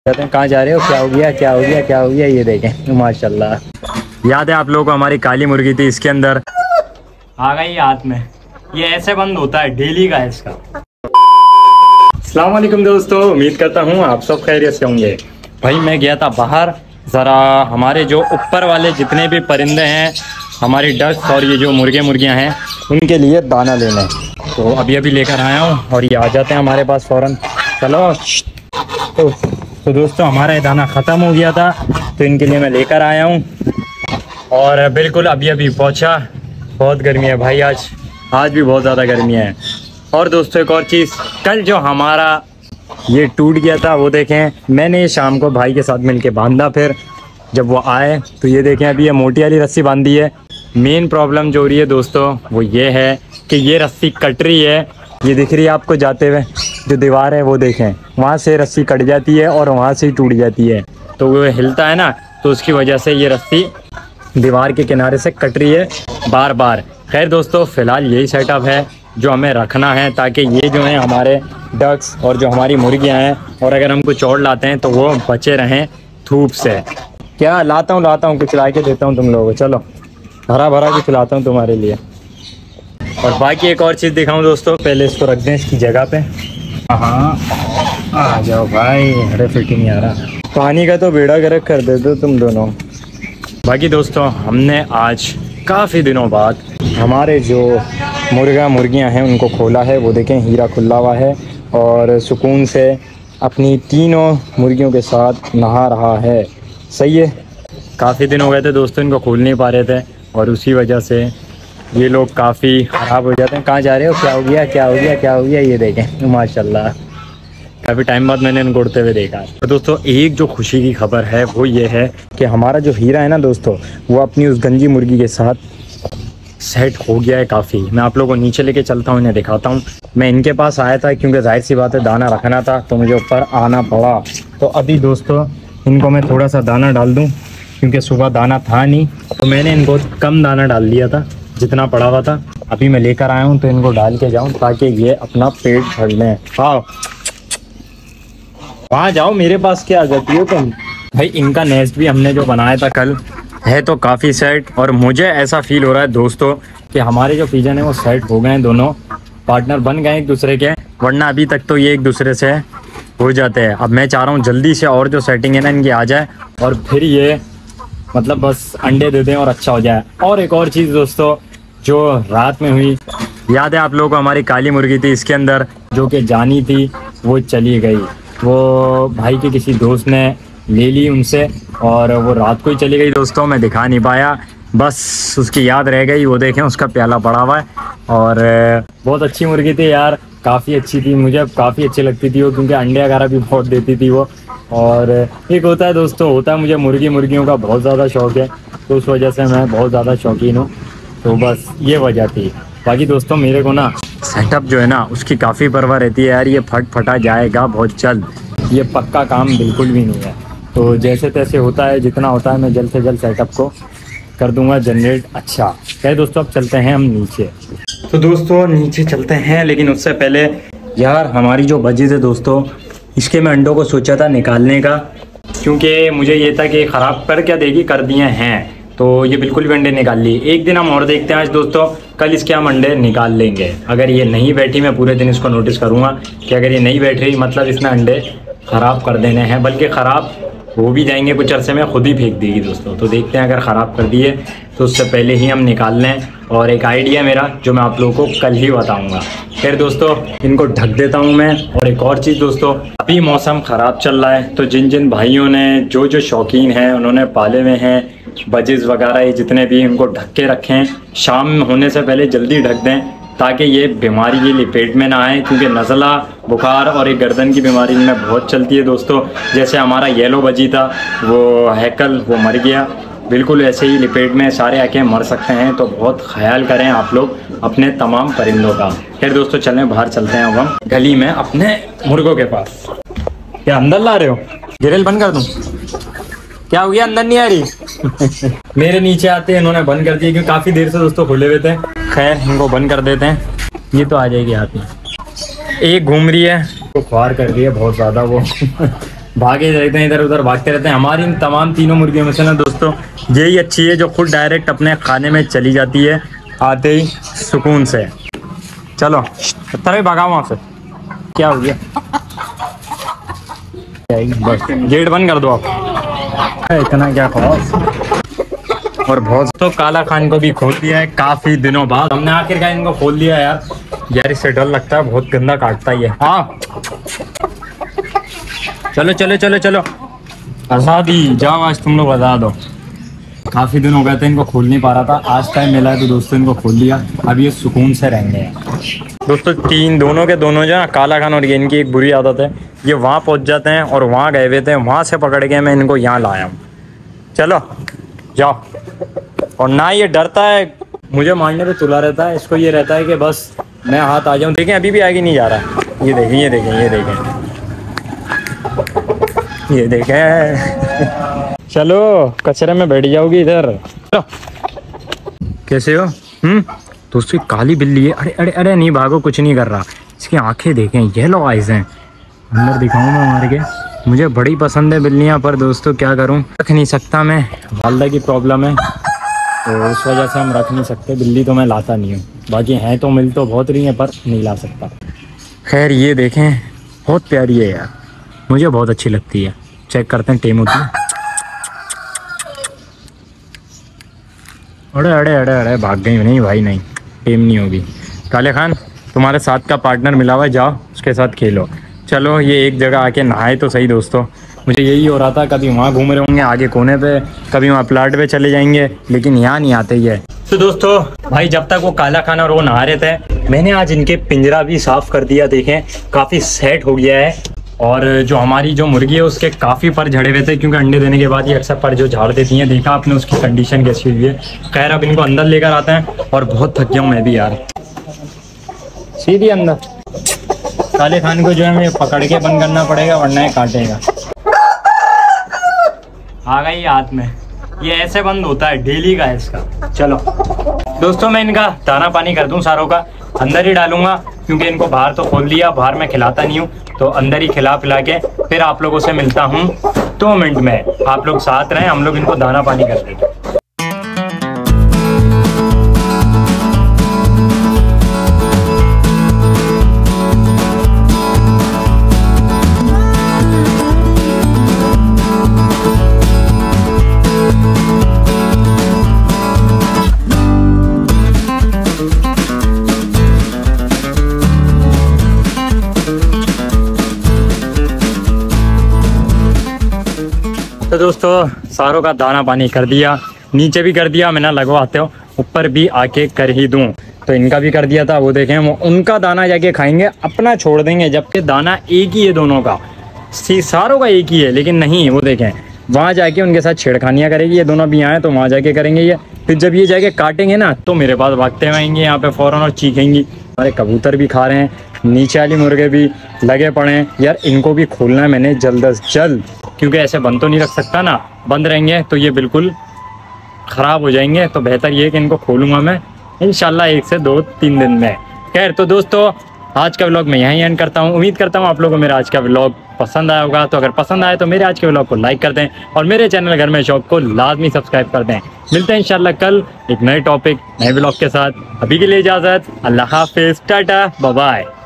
कहते हैं कहाँ जा रहे हो, क्या हो गया क्या हो गया क्या हो गया। ये देखें माशाल्लाह। याद है आप लोगों को हमारी काली मुर्गी थी, इसके अंदर आ गई हाथ में। ये ऐसे बंद होता है, डेली का है इसका। अस्सलाम वालेकुम दोस्तों, उम्मीद करता हूँ आप सब खैरियत से होंगे। भाई मैं गया था बाहर ज़रा हमारे जो ऊपर वाले जितने भी परिंदे हैं, हमारी डक्स और ये जो मुर्गे मुर्गियाँ हैं, उनके लिए दाना लेने। तो अभी अभी लेकर आया हूँ और ये आ जाते हैं हमारे पास फ़ौरन। चलो तो दोस्तों हमारा ये दाना ख़त्म हो गया था, तो इनके लिए मैं लेकर आया हूँ और बिल्कुल अभी अभी पहुँचा। बहुत गर्मी है भाई, आज भी बहुत ज़्यादा गर्मी है। और दोस्तों एक और चीज़, कल जो हमारा ये टूट गया था वो देखें, मैंने शाम को भाई के साथ मिलके बांधा। फिर जब वो आए तो ये देखें अभी ये मोटी वाली रस्सी बांधी है। मेन प्रॉब्लम जो हो रही है दोस्तों वो ये है कि ये रस्सी कट रही है। ये दिख रही है आपको जाते हुए जो दीवार है, वो देखें वहाँ से रस्सी कट जाती है और वहाँ से ही टूट जाती है। तो वो हिलता है ना, तो उसकी वजह से ये रस्सी दीवार के किनारे से कट रही है बार बार। खैर दोस्तों फ़िलहाल यही सेटअप है जो हमें रखना है, ताकि ये जो है हमारे डक्स और जो हमारी मुर्गियां हैं, और अगर हम कुछ और लाते हैं तो वो बचे रहें धूप से। क्या लाता हूँ कुछ ला के देता हूँ तुम लोगों को। चलो हरा भरा कुछ लाता हूँ तुम्हारे लिए। और बाकी एक और चीज़ दिखाऊँ दोस्तों, पहले इसको रख दें इसकी जगह पे। हाँ आ जाओ भाई, अरे फिट ही नहीं आ रहा। पानी का तो बेड़ा गर्क कर देते हो तुम दोनों। बाकी दोस्तों हमने आज काफ़ी दिनों बाद हमारे जो मुर्गियां हैं उनको खोला है। वो देखें हीरा खुला हुआ है और सुकून से अपनी तीनों मुर्गियों के साथ नहा रहा है। सही है, काफ़ी दिन हो गए थे दोस्तों इनको खोल नहीं पा रहे थे और उसी वजह से ये लोग काफ़ी ख़राब हो जाते हैं। कहाँ जा रहे हो, क्या हो गया क्या हो गया क्या हो गया। ये देखें माशाल्लाह, काफ़ी टाइम बाद मैंने इनको उड़ते हुए देखा। तो दोस्तों एक जो खुशी की खबर है वो ये है कि हमारा जो हीरा है ना दोस्तों, वो अपनी उस गंजी मुर्गी के साथ सेट हो गया है काफ़ी। मैं आप लोगों को नीचे लेके चलता हूँ, इन्हें दिखाता हूँ। मैं इनके पास आया था क्योंकि जाहिर सी बात है दाना रखना था, तो मुझे ऊपर आना पड़ा। तो अभी दोस्तों इनको मैं थोड़ा सा दाना डाल दूँ, क्योंकि सुबह दाना था नहीं, तो मैंने इनको कम दाना डाल दिया था जितना पड़ा हुआ था। अभी मैं लेकर आया हूँ तो इनको डाल के जाऊँ ताकि ये अपना पेट भर लें। हाँ वहाँ जाओ, मेरे पास क्या आ जाती हो तुम। भाई इनका नेस्ट भी हमने जो बनाया था कल है तो काफ़ी सेट, और मुझे ऐसा फील हो रहा है दोस्तों कि हमारे जो पिजन है वो सेट हो गए हैं, दोनों पार्टनर बन गए एक दूसरे के। वरना अभी तक तो ये एक दूसरे से हो जाते हैं। अब मैं चाह रहा हूँ जल्दी से और जो सेटिंग है ना इनकी आ जाए, और फिर ये मतलब बस अंडे दे दें और अच्छा हो जाए। और एक और चीज़ दोस्तों जो रात में हुई, याद है आप लोगों को हमारी काली मुर्गी थी, इसके अंदर जो कि जानी थी वो चली गई। वो भाई के किसी दोस्त ने ले ली उनसे और वो रात को ही चली गई दोस्तों। मैं दिखा नहीं पाया, बस उसकी याद रह गई। वो देखें उसका प्याला पड़ा हुआ है, और बहुत अच्छी मुर्गी थी यार, काफ़ी अच्छी थी, मुझे काफ़ी अच्छी लगती थी वो, क्योंकि अंडे वगैरह भी बहुत देती थी वो। और एक होता है दोस्तों, होता है मुझे मुर्गियों का बहुत ज़्यादा शौक़ है, तो उस वजह से मैं बहुत ज़्यादा शौकीन हूँ। तो बस ये वजह थी। बाकी दोस्तों मेरे को ना सेटअप जो है ना उसकी काफ़ी परवाह रहती है यार। ये फटा जाएगा बहुत जल्द, ये पक्का काम बिल्कुल भी नहीं है। तो जैसे तैसे होता है, जितना होता है मैं जल्द से जल्द सेटअप को कर दूंगा जनरेट। अच्छा क्या दोस्तों, अब चलते हैं हम नीचे। तो दोस्तों नीचे चलते हैं, लेकिन उससे पहले यार हमारी जो बजीज़ है दोस्तों, इसके मैं अंडों को सोचा था निकालने का, क्योंकि मुझे ये था कि ख़राब कर क्या देगी, कर दिए हैं तो ये बिल्कुल भी अंडे निकाल लिए। एक दिन हम और देखते हैं आज दोस्तों, कल इसके हम अंडे निकाल लेंगे। अगर ये नहीं बैठी, मैं पूरे दिन इसको नोटिस करूँगा कि अगर ये नहीं बैठ रही मतलब इसने अंडे ख़राब कर देने हैं, बल्कि ख़राब हो भी जाएंगे कुछ अरसे में, खुद ही फेंक देगी दोस्तों। तो देखते हैं, अगर ख़राब कर दिए तो उससे पहले ही हम निकाल लें। और एक आइडिया मेरा जो मैं आप लोगों को कल ही बताऊंगा। फिर दोस्तों इनको ढक देता हूं मैं। और एक और चीज़ दोस्तों, अभी मौसम ख़राब चल रहा है, तो जिन जिन भाइयों ने जो शौकीन हैं उन्होंने पाले हुए हैं बजीज़ वगैरह, ये जितने भी, उनको ढक के रखें। शाम होने से पहले जल्दी ढक दें ताकि ये बीमारी ये लिपेट में ना आए, क्योंकि नज़ला, बुखार और एक गर्दन की बीमारी इनमें बहुत चलती है दोस्तों। जैसे हमारा येलो बजी था वो हैकल, वो मर गया, बिल्कुल ऐसे ही लिपेट में सारे आके मर सकते हैं। तो बहुत ख्याल करें आप लोग अपने तमाम परिंदों का। फिर दोस्तों चलें बाहर चलते हैं अब हम गली में अपने मुर्गों के पास। क्या अंदर ला रहे हो, ग्रिल बंद कर दूं? क्या हो गया, अंदर नहीं आ रही? मेरे नीचे आते हैं, इन्होंने बंद कर दिया क्योंकि काफ़ी देर से दोस्तों खुले हुए थे। खैर इनको बंद कर देते हैं, ये तो आ जाएगी हाथ में। एक घूम रही है, तो ख्वार कर रही है बहुत ज़्यादा वो भागे रहते हैं, इधर उधर भागते रहते हैं। हमारी इन तमाम तीनों मुर्गियों में से ना दोस्तों यही अच्छी है जो खुद डायरेक्ट अपने खाने में चली जाती है आते ही सुकून से। चलो तरह भागा वहाँ से। क्या हो गया? बस गेट बंद कर दो आप। इतना क्या खास। और बहुत तो काला खान को भी खोल दिया है काफी दिनों बाद। हमने आखिरकार इनको खोल दिया यार। यार इससे डर लगता है, बहुत गंदा काटता ही है। हाँ चलो चलो चलो चलो आजादी जाओ, आज तुम लोग बता दो। काफी दिन हो गए थे इनको खोल नहीं पा रहा था, आज टाइम मिला है तो दोस्तों इनको खोल दिया। अब ये सुकून से रहेंगे दोस्तों। दोनों के दोनों जो है काला खान और ये इनकी एक बुरी आदत है, ये वहाँ पहुँच जाते हैं और वहाँ गए हुए थे, वहाँ से पकड़ के मैं इनको यहाँ लाया हूँ। चलो जाओ। और ना ये डरता है मुझे मारने पे तुला रहता है, इसको ये रहता है कि बस मैं हाथ आ जाऊँ। देखें अभी भी आगे नहीं जा रहा है। ये देखें ये देखें ये देखें ये देखें। चलो कचरे में बैठ जाओगी इधर। चलो कैसे हो? दोस्तों काली बिल्ली है। अरे अरे अरे नहीं भागो, कुछ नहीं कर रहा। इसकी आंखें देखें, येलो आइज हैं। अंदर दिखाऊँ मैं मार के? मुझे बड़ी पसंद है बिल्लियाँ, पर दोस्तों क्या करूँ, रख नहीं सकता मैं। वालदा की प्रॉब्लम है तो उस वजह से हम रख नहीं सकते। बिल्ली तो मैं लाता नहीं हूँ, बाकी हैं तो मिल तो बहुत रही हैं पर नहीं ला सकता। खैर ये देखें बहुत प्यारी है यार, मुझे बहुत अच्छी लगती है। चेक करते हैं टेम होती है। अरे अरे अरे अरे भाग गई। नहीं भाई नहीं, टेम नहीं होगी। काले खान तुम्हारे साथ का पार्टनर मिला हुआ है, जाओ उसके साथ खेलो। चलो ये एक जगह आके नहाए तो सही दोस्तों। मुझे यही हो रहा था, कभी वहाँ घूम रहे होंगे आगे कोने पे, कभी वहाँ प्लाट पे चले जाएंगे, लेकिन यहाँ नहीं आते ही है। तो दोस्तों भाई जब तक वो काला खान और वो नहा रहे थे, मैंने आज इनके पिंजरा भी साफ कर दिया। देखें काफ़ी सेट हो गया है। और जो हमारी जो मुर्गी है उसके काफ़ी पर झड़े हुए थे, क्योंकि अंडे देने के बाद ये अक्सर पर जो झाड़ देती हैं। देखा आपने उसकी कंडीशन कैसी हुई है। खैर अब इनको अंदर लेकर आते हैं। और बहुत थक गया हूँ मैं भी यार। सीधी अंदर। काले खान को जो है मैं पकड़ के बंद करना पड़ेगा वरना ये काटेगा। आ गई हाथ में। ये ऐसे बंद होता है, डेली का है इसका। चलो दोस्तों मैं इनका दाना पानी कर दूं सारों का, अंदर ही डालूंगा क्योंकि इनको बाहर तो खोल दिया, बाहर मैं खिलाता नहीं हूँ, तो अंदर ही खिला पिला के फिर आप लोगों से मिलता हूँ 2 मिनट में। आप लोग साथ रहें, हम लोग इनको दाना पानी कर देंगे। तो दोस्तों सारों का दाना पानी कर दिया, नीचे भी कर दिया। मैं ना लगवाते हो ऊपर भी आके कर ही दूं, तो इनका भी कर दिया था। वो देखें वो उनका दाना जाके खाएंगे, अपना छोड़ देंगे, जबकि दाना एक ही है दोनों का। सारों का एक ही है, लेकिन नहीं वो देखें वहाँ जाके उनके साथ छेड़खानियाँ करेगी। ये दोनों भी आए तो वहाँ जाके करेंगे ये। फिर जब ये जाके काटेंगे ना तो मेरे पास भागते हुए आएंगे यहाँ पे फ़ौरन और चीखेंगी। हमारे कबूतर भी खा रहे हैं, नीचे वाली मुर्गे भी लगे पड़े हैं। यार इनको भी खोलना है मैंने जल्द अज जल्द, क्योंकि ऐसे बंद तो नहीं रख सकता ना। बंद रहेंगे तो ये बिल्कुल ख़राब हो जाएंगे। तो बेहतर ये है कि इनको खोलूँगा मैं इंशाल्लाह 1 से 2-3 दिन में। खैर तो दोस्तों आज का व्लॉग मैं यहीं एंड करता हूँ। उम्मीद करता हूँ आप लोगों को मेरा आज का व्लॉग पसंद आया होगा। तो अगर पसंद आए तो मेरे आज के व्लॉग को लाइक कर दें और मेरे चैनल घर में शॉप को लाजमी सब्सक्राइब कर दें। मिलते हैं इंशाल्लाह कल एक नए टॉपिक नए व्लॉग के साथ। अभी के लिए इजाज़त, अल्लाह हाफिज़, टाटा बाय बाय।